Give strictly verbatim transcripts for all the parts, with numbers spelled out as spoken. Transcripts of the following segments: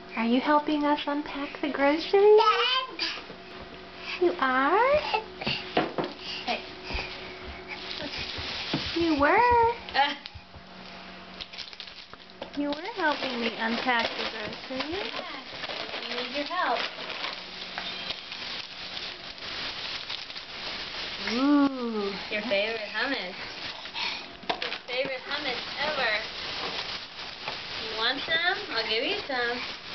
Are you helping us unpack the groceries? You are? Hey. You were. Uh. You were helping me unpack the groceries. Yeah. We need your help. Ooh. Your favorite hummus. Your favorite hummus ever. You want some? I'll give you some.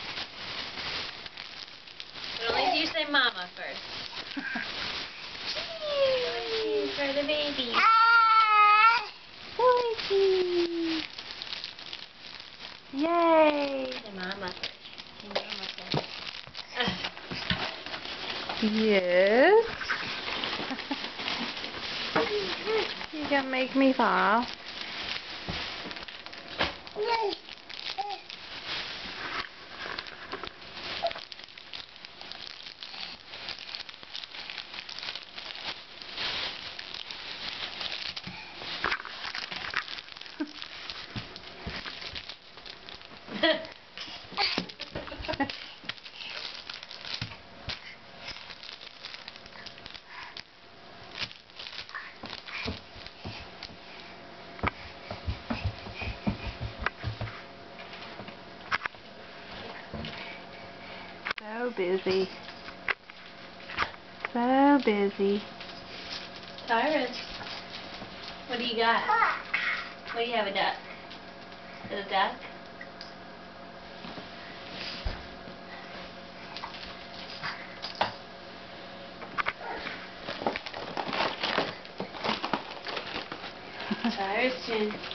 But only if you say mama first. Cheese for the baby. Boy. Yay. Say mama first. Say mama first. Yes. You gonna make me fall. So busy. So busy. Cyrus, what do you got? What do you have, a duck? Is it a duck? Cyrus, Jen.